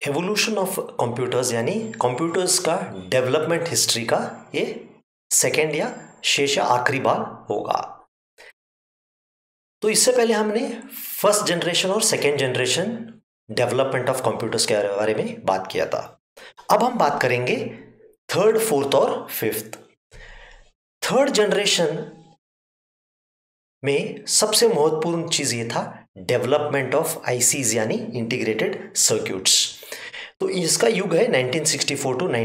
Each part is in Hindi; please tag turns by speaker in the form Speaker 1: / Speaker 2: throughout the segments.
Speaker 1: एवोल्यूशन ऑफ कंप्यूटर्स यानी कंप्यूटर्स का डेवलपमेंट हिस्ट्री का ये सेकेंड या शेष या आखिरी बार होगा। तो इससे पहले हमने फर्स्ट जनरेशन और second generation development of computers के बारे में बात किया था। अब हम बात करेंगे थर्ड, फोर्थ और फिफ्थ। थर्ड जनरेशन में सबसे महत्वपूर्ण चीज ये था डेवलपमेंट ऑफ आईसीज यानी इंटीग्रेटेड सर्क्यूट्स। तो इसका युग है 1964 टू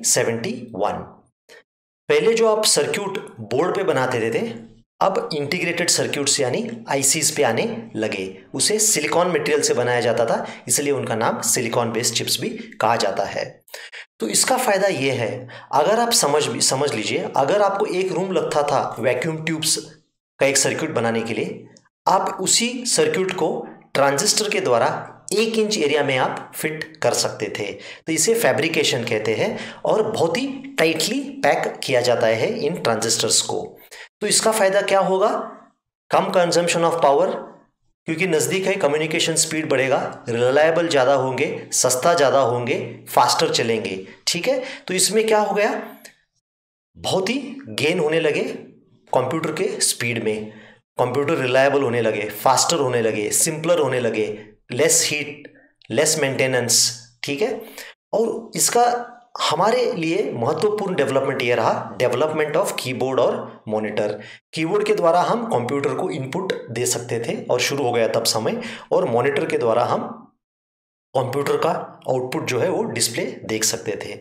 Speaker 1: 1971। पहले जो आप सर्क्यूट बोर्ड पे बनाते थे अब इंटीग्रेटेड सर्क्यूट्स यानी आईसीज पे आने लगे। उसे सिलिकॉन मटेरियल से बनाया जाता था, इसलिए उनका नाम सिलिकॉन बेस्ड चिप्स भी कहा जाता है। तो इसका फायदा ये है, अगर आप समझ लीजिए, अगर आपको एक रूम लगता था वैक्यूम ट्यूब्स का एक सर्क्यूट बनाने के लिए, आप उसी सर्क्यूट को ट्रांजिस्टर के द्वारा 1 इंच एरिया में आप फिट कर सकते थे। तो इसे फैब्रिकेशन कहते हैं और बहुत ही टाइटली पैक किया जाता है इन ट्रांजिस्टर्स को। तो इसका फायदा क्या होगा? कम कंजम्पशन ऑफ पावर, क्योंकि नज़दीक है, कम्युनिकेशन स्पीड बढ़ेगा, रिलायबल ज़्यादा होंगे, सस्ता ज़्यादा होंगे, फास्टर चलेंगे। ठीक है, तो इसमें क्या हो गया, बहुत ही गेन होने लगे कंप्यूटर के स्पीड में। कंप्यूटर रिलायबल होने लगे, फास्टर होने लगे, सिंपलर होने लगे, लेस हीट, लेस मेंटेनेंस। ठीक है, और इसका हमारे लिए महत्वपूर्ण डेवलपमेंट ये रहा डेवलपमेंट ऑफ कीबोर्ड और मॉनिटर। कीबोर्ड के द्वारा हम कंप्यूटर को इनपुट दे सकते थे और शुरू हो गया तब समय, और मॉनिटर के द्वारा हम कंप्यूटर का आउटपुट जो है वो डिस्प्ले देख सकते थे।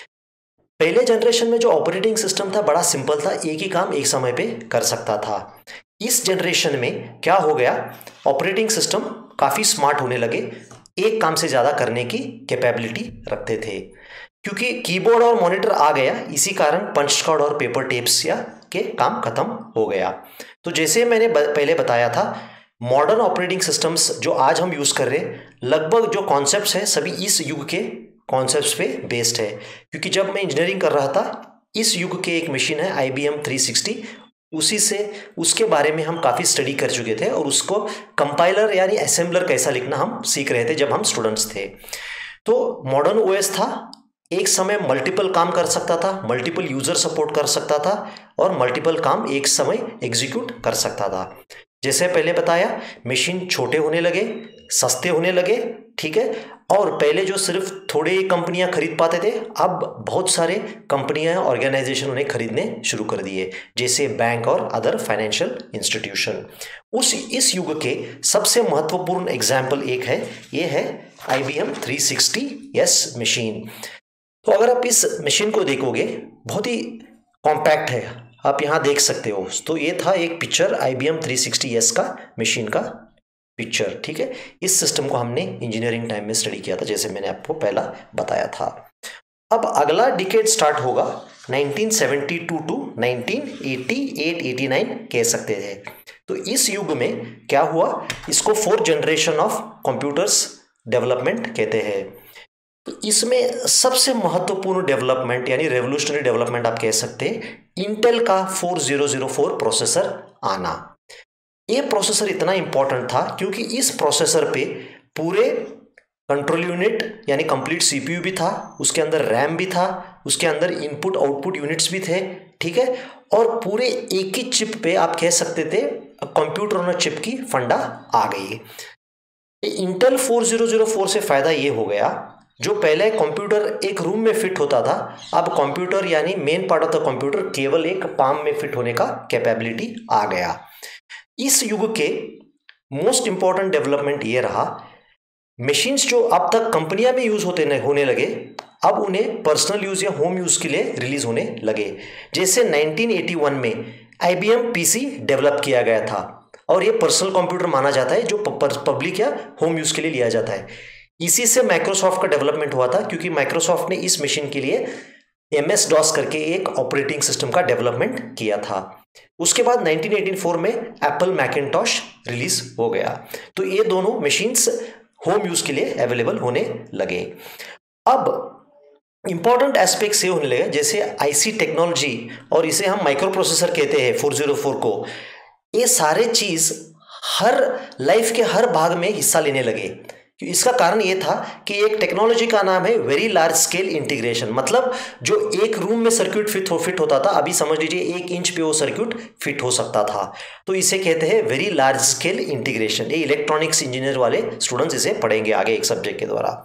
Speaker 1: पहले जनरेशन में जो ऑपरेटिंग सिस्टम था बड़ा सिंपल था, एक ही काम एक समय पे कर सकता था। इस जनरेशन में क्या हो गया, ऑपरेटिंग सिस्टम काफ़ी स्मार्ट होने लगे, एक काम से ज़्यादा करने की कैपेबिलिटी रखते थे। क्योंकि कीबोर्ड और मॉनिटर आ गया, इसी कारण पंच कार्ड और पेपर टेप्स या के काम खत्म हो गया। तो जैसे मैंने पहले बताया था, मॉडर्न ऑपरेटिंग सिस्टम्स जो आज हम यूज़ कर रहे हैं, लगभग जो कॉन्सेप्ट्स हैं सभी इस युग के कॉन्सेप्ट्स पे बेस्ड है। क्योंकि जब मैं इंजीनियरिंग कर रहा था, इस युग के एक मशीन है IBM 360, उसी से उसके बारे में हम काफ़ी स्टडी कर चुके थे और उसको कंपाइलर यानी असेंबलर कैसा लिखना हम सीख रहे थे जब हम स्टूडेंट्स थे। तो मॉडर्न OS था, एक समय मल्टीपल काम कर सकता था, मल्टीपल यूजर सपोर्ट कर सकता था और मल्टीपल काम एक समय एग्जीक्यूट कर सकता था। जैसे पहले बताया, मशीन छोटे होने लगे, सस्ते होने लगे। ठीक है, और पहले जो सिर्फ थोड़े ही कंपनियां खरीद पाते थे, अब बहुत सारे कंपनियां ऑर्गेनाइजेशन उन्हें खरीदने शुरू कर दिए, जैसे बैंक और अदर फाइनेंशियल इंस्टीट्यूशन। इस युग के सबसे महत्वपूर्ण एग्जाम्पल एक है, ये है IBM 360S मशीन। तो अगर आप इस मशीन को देखोगे, बहुत ही कॉम्पैक्ट है, आप यहाँ देख सकते हो। तो ये था एक पिक्चर IBM 360S का मशीन का पिक्चर। ठीक है, इस सिस्टम को हमने इंजीनियरिंग टाइम में स्टडी किया था, जैसे मैंने आपको पहला बताया था। अब अगला डिकेड स्टार्ट होगा 1972 टू 1988-89 कह सकते थे। तो इस युग में क्या हुआ, इसको fourth generation of computers development कहते हैं। तो इसमें सबसे महत्वपूर्ण डेवलपमेंट यानी रेवोल्यूशनरी डेवलपमेंट आप कह सकते हैं, इंटेल का 4004 प्रोसेसर आना। ये प्रोसेसर इतना इंपॉर्टेंट था क्योंकि इस प्रोसेसर पे पूरे कंट्रोल यूनिट यानी कंप्लीट CPU भी था, उसके अंदर रैम भी था, उसके अंदर इनपुट आउटपुट यूनिट्स भी थे। ठीक है, और पूरे एक ही चिप पे आप कह सकते थे कंप्यूटर ऑन चिप की फंडा आ गई। इंटेल 4004 से फायदा ये हो गया, जो पहले कंप्यूटर एक रूम में फिट होता था, अब कंप्यूटर यानी main part of the computer केवल एक पाम में फिट होने का कैपेबिलिटी आ गया। इस युग के मोस्ट इंपॉर्टेंट डेवलपमेंट ये रहा, मशीन्स जो अब तक कंपनियां में यूज होने लगे, अब उन्हें पर्सनल यूज या होम यूज के लिए रिलीज होने लगे। जैसे 1981 में IBM PC डेवलप किया गया था और ये पर्सनल कंप्यूटर माना जाता है जो पब्लिक या होम यूज के लिए लिया जाता है। इसी से माइक्रोसॉफ्ट का डेवलपमेंट हुआ था, क्योंकि माइक्रोसॉफ्ट ने इस मशीन के लिए MS-DOS करके एक ऑपरेटिंग सिस्टम का डेवलपमेंट किया था। उसके बाद 1984 में एप्पल मैकिन्टॉश रिलीज हो गया। तो ये दोनों मशीन्स होम यूज के लिए अवेलेबल होने लगे। अब इंपॉर्टेंट एस्पेक्ट्स ये होने लगे, जैसे IC टेक्नोलॉजी, और इसे हम माइक्रो प्रोसेसर कहते हैं 404 को। ये सारे चीज हर लाइफ के हर भाग में हिस्सा लेने लगे, इसका कारण ये था कि एक टेक्नोलॉजी का नाम है वेरी लार्ज स्केल इंटीग्रेशन, मतलब जो एक रूम में सर्किट फिट होता था, अभी समझ लीजिए 1 इंच पे वो सर्किट फिट हो सकता था। तो इसे कहते हैं वेरी लार्ज स्केल इंटीग्रेशन। ये इलेक्ट्रॉनिक्स इंजीनियर वाले स्टूडेंट्स इसे पढ़ेंगे आगे एक सब्जेक्ट के द्वारा।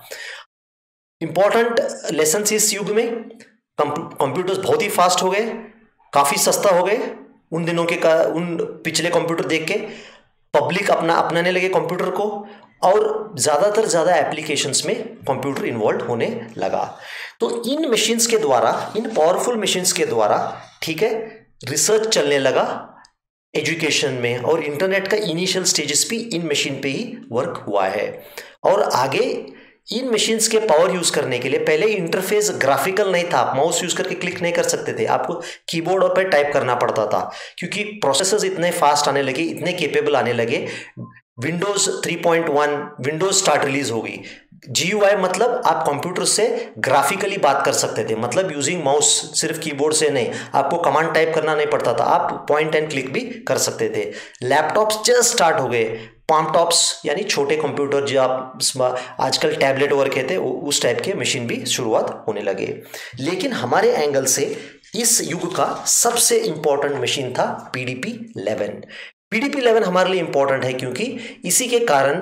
Speaker 1: इंपॉर्टेंट लेसन इस युग में, कंप्यूटर्स बहुत ही फास्ट हो गए, काफी सस्ता हो गए उन दिनों के उन पिछले कंप्यूटर देख के। पब्लिक अपनाने लगे कंप्यूटर को, और ज़्यादा एप्लीकेशंस में कंप्यूटर इन्वॉल्व होने लगा। तो इन मशीन्स के द्वारा, इन पावरफुल मशीन्स के द्वारा, ठीक है, रिसर्च चलने लगा एजुकेशन में, और इंटरनेट का इनिशियल स्टेजेस भी इन मशीन पे ही वर्क हुआ है। और आगे इन मशीन्स के पावर यूज करने के लिए पहले इंटरफेस ग्राफिकल नहीं था, माउस यूज करके क्लिक नहीं कर सकते थे, आपको कीबोर्ड और पे टाइप करना पड़ता था, क्योंकि प्रोसेसर्स इतने फास्ट आने लगे, इतने केपेबल आने लगे। विंडोज 3.1 विंडोज स्टार्ट रिलीज हो गई। GUI मतलब आप कंप्यूटर से ग्राफिकली बात कर सकते थे, मतलब यूजिंग माउस, सिर्फ कीबोर्ड से नहीं, आपको कमांड टाइप करना नहीं पड़ता था, आप पॉइंट एंड क्लिक भी कर सकते थे। लैपटॉप्स जस्ट स्टार्ट हो गए, पाम टॉप्स यानी छोटे कंप्यूटर जो आप आजकल टैबलेट वर्क कहते हैं, उस टाइप के मशीन भी शुरुआत होने लगे। लेकिन हमारे एंगल से इस युग का सबसे इंपॉर्टेंट मशीन था PDP-11। PDP-11 हमारे लिए इंपॉर्टेंट है क्योंकि इसी के कारण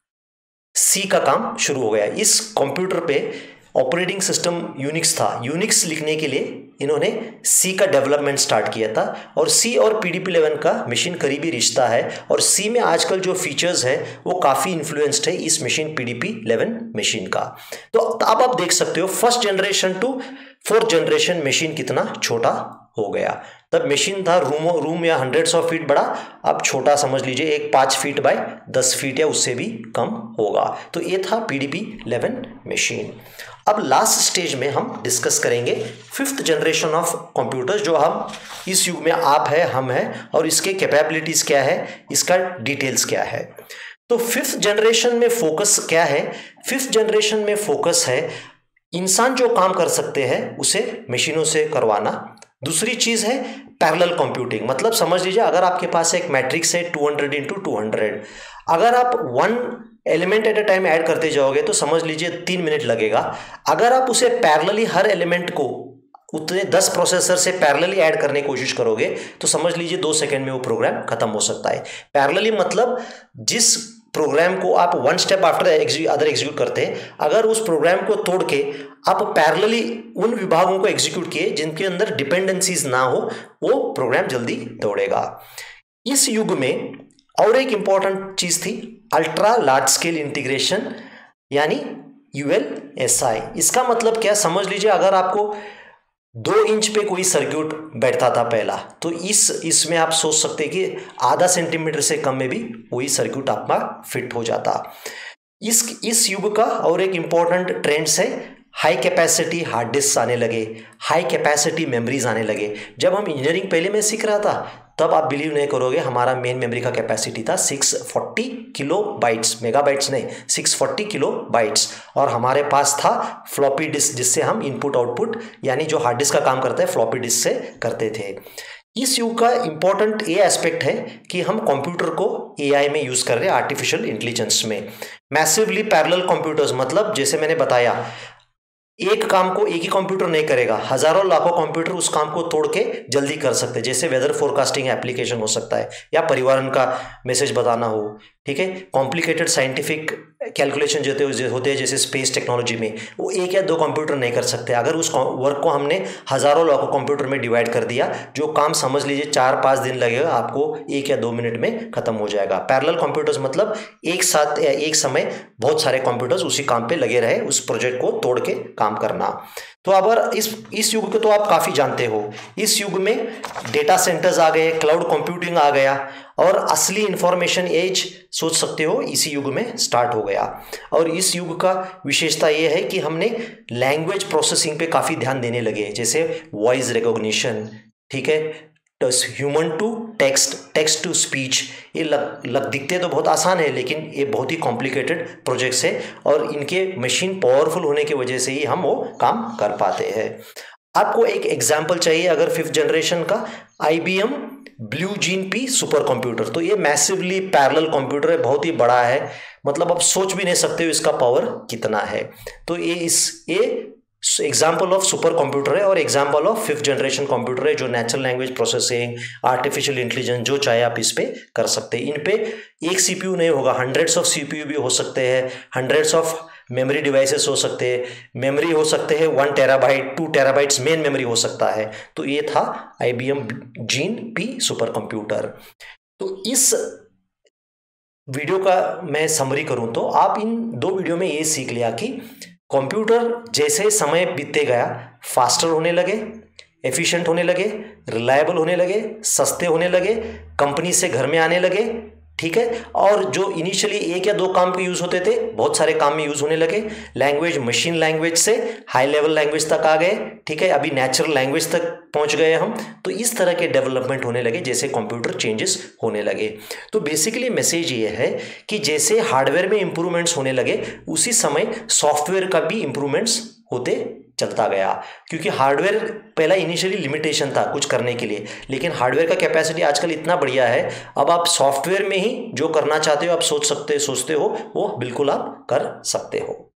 Speaker 1: सी का काम शुरू हो गया। इस कंप्यूटर पे ऑपरेटिंग सिस्टम यूनिक्स था, यूनिक्स लिखने के लिए इन्होंने सी का डेवलपमेंट स्टार्ट किया था, और सी और PDP-11 का मशीन करीबी रिश्ता है, और सी में आजकल जो फीचर्स है वो काफ़ी इन्फ्लुएंस्ड है इस मशीन PDP-11 मशीन का। तो अब आप देख सकते हो first generation to fourth generation machine कितना छोटा हो गया। तब मशीन था रूम या हंड्रेड्स ऑफ फीट बड़ा, अब छोटा समझ लीजिए एक 5 फीट बाय 10 फीट या उससे भी कम होगा। तो ये था PDP-11 मशीन। अब लास्ट स्टेज में हम डिस्कस करेंगे 5th जनरेशन ऑफ कंप्यूटर्स, जो हम इस युग में आप है, हम है, और इसके कैपेबिलिटीज क्या है, इसका डिटेल्स क्या है। तो 5th जनरेशन में फोकस क्या है? 5th जनरेशन में फोकस है इंसान जो काम कर सकते हैं उसे मशीनों से करवाना। दूसरी चीज है पैरेलल कंप्यूटिंग, मतलब समझ लीजिए अगर आपके पास एक मैट्रिक्स है 200 × 200, अगर आप 1 element at a time add करते जाओगे तो समझ लीजिए 3 मिनट लगेगा। अगर आप उसे पैरेलली हर एलिमेंट को उतने 10 प्रोसेसर से पैरेलली ऐड करने की कोशिश करोगे तो समझ लीजिए 2 सेकंड में वो प्रोग्राम खत्म हो सकता है। पैरेलली मतलब जिस प्रोग्राम को आप 1 स्टेप आफ्टर अदर एग्जीक्यूट करते हैं, अगर उस प्रोग्राम को तोड़ के आप पैरेलली उन विभागों को एग्जीक्यूट किए जिनके अंदर डिपेंडेंसीज ना हो, वो प्रोग्राम जल्दी दौड़ेगा। इस युग में और एक इंपॉर्टेंट चीज थी अल्ट्रा लार्ज स्केल इंटीग्रेशन, यानी ULSI। इसका मतलब क्या, समझ लीजिए अगर आपको 2 इंच पे कोई सर्किट बैठता था पहला, तो इसमें आप सोच सकते हैं कि आधा सेंटीमीटर से कम में भी वही सर्किट आपका फिट हो जाता। इस युग का और एक इंपॉर्टेंट ट्रेंड्स है हाई कैपेसिटी हार्ड डिस्क आने लगे, हाई कैपेसिटी मेमोरीज आने लगे। जब हम इंजीनियरिंग पहले में सीख रहा था तब आप बिलीव नहीं करोगे, हमारा मेन मेमोरी का कैपेसिटी था 640 किलो बाइट्स, मेगाबाइट्स नहीं, 640 किलो बाइट्स, और हमारे पास था फ्लॉपी डिस्क जिससे हम इनपुट आउटपुट यानी जो हार्ड डिस्क का काम करते हैं फ्लॉपी डिस्क से करते थे। इस युग का इंपॉर्टेंट ये एस्पेक्ट है कि हम कंप्यूटर को AI में यूज कर रहे हैं, आर्टिफिशियल इंटेलिजेंस में। मैसिवली पैरेलल कंप्यूटर्स, मतलब जैसे मैंने बताया एक काम को एक ही कंप्यूटर नहीं करेगा, हजारों लाखों कंप्यूटर उस काम को तोड़ के जल्दी कर सकते हैं। जैसे वेदर फोरकास्टिंग एप्लीकेशन हो सकता है, या परिवारन का मैसेज बताना हो, ठीक है, कॉम्प्लिकेटेड साइंटिफिक कैलकुलेशन जो होते हैं जैसे स्पेस टेक्नोलॉजी में, वो 1 या 2 कंप्यूटर नहीं कर सकते। अगर उस वर्क को हमने हजारों लाखों कंप्यूटर में डिवाइड कर दिया, जो काम समझ लीजिए 4-5 दिन लगेगा, आपको 1 या 2 मिनट में खत्म हो जाएगा। पैरेलल कंप्यूटर्स मतलब एक साथ या एक समय बहुत सारे कंप्यूटर्स उसी काम पे लगे रहे, उस प्रोजेक्ट को तोड़ के काम करना। तो अगर इस युग को तो आप काफी जानते हो। इस युग में डेटा सेंटर्स आ गए, क्लाउड कंप्यूटिंग आ गया, और असली इंफॉर्मेशन एज सोच सकते हो इसी युग में स्टार्ट हो गया। और इस युग का विशेषता ये है कि हमने लैंग्वेज प्रोसेसिंग पे काफी ध्यान देने लगे, जैसे वॉइस रिकॉग्निशन, ठीक है, human to text, text to speech. ये दिखते तो बहुत आसान है, लेकिन ये बहुत ही कॉम्प्लिकेटेड प्रोजेक्ट्स है, और इनके मशीन पावरफुल होने की वजह से ही हम वो काम कर पाते हैं। आपको एक एग्जाम्पल चाहिए अगर 5th जनरेशन का, IBM blue gene P super computer. तो ये मैसिवली पैरेलल कंप्यूटर है, बहुत ही बड़ा है, मतलब आप सोच भी नहीं सकते हो इसका पावर कितना है। तो ये एग्जाम्पल ऑफ सुपर कंप्यूटर है और example of 5th generation computer है, जो natural language processing, artificial intelligence, जो चाहे आप इस पे कर सकते हैं। इन पे एक सीपीयू नहीं होगा, हंड्रेड्स ऑफ सीपीयू भी हो सकते हैं, हंड्रेड्स ऑफ मेमोरी डिवाइसेस हो सकते हैं, मेमोरी हो सकते हैं 1 टेराबाइट 2 टेराबाइट्स मेन मेमोरी हो सकता है। तो ये था IBM gene P super computer. तो इस वीडियो का मैं समरी करूं तो आप इन 2 वीडियो में ये सीख लिया कि कंप्यूटर जैसे समय बीतते गया फास्टर होने लगे, एफिशिएंट होने लगे, रिलायबल होने लगे, सस्ते होने लगे, कंपनी से घर में आने लगे, ठीक है। और जो इनिशियली 1 या 2 काम के यूज होते थे, बहुत सारे काम में यूज होने लगे। लैंग्वेज मशीन लैंग्वेज से हाई लेवल लैंग्वेज तक आ गए, ठीक है। अभी नेचुरल लैंग्वेज तक पहुंच गए हम। तो इस तरह के डेवलपमेंट होने लगे जैसे कंप्यूटर चेंजेस होने लगे। तो बेसिकली मैसेज ये है कि जैसे हार्डवेयर में इंप्रूवमेंट्स होने लगे, उसी समय सॉफ्टवेयर का भी इंप्रूवमेंट्स होते चलता गया, क्योंकि हार्डवेयर पहला इनिशियली लिमिटेशन था कुछ करने के लिए, लेकिन हार्डवेयर का कैपेसिटी आजकल इतना बढ़िया है, अब आप सॉफ्टवेयर में ही जो करना चाहते हो, आप सोचते हो वो बिल्कुल आप कर सकते हो।